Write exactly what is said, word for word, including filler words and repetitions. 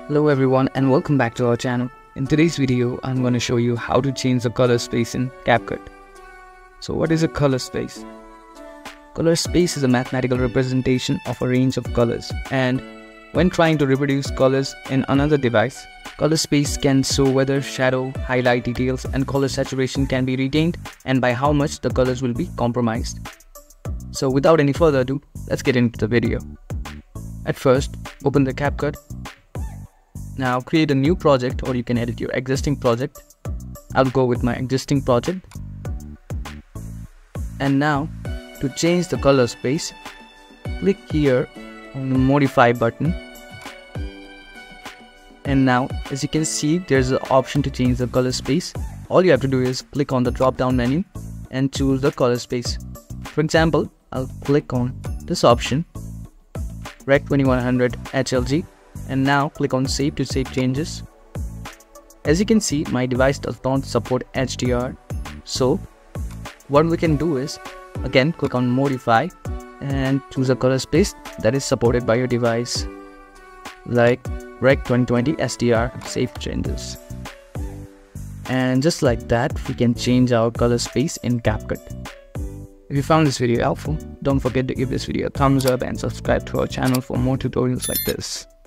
Hello everyone and welcome back to our channel. In today's video, I'm going to show you how to change the color space in Capcut. So what is a color space? Color space is a mathematical representation of a range of colors, and when trying to reproduce colors in another device, color space can show whether shadow, highlight details and color saturation can be retained and by how much the colors will be compromised. So without any further ado, let's get into the video. At first, open the Capcut. Now create a new project, or you can edit your existing project. I'll go with my existing project. And now to change the color space, click here on the modify button. And now as you can see, there's an option to change the color space. All you have to do is click on the drop down menu and choose the color space. For example, I'll click on this option, Rec twenty-one hundred H L G. And now click on save to save changes. As you can see, my device does not support H D R. So what we can do is, again click on modify and choose a color space that is supported by your device, like Rec twenty twenty S D R, save changes. And just like that, we can change our color space in Capcut. If you found this video helpful, don't forget to give this video a thumbs up and subscribe to our channel for more tutorials like this.